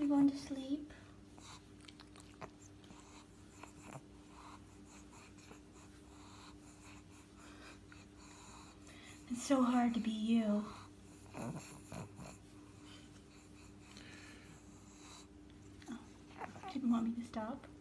going to sleep? It's so hard to be you. Oh, didn't want me to stop.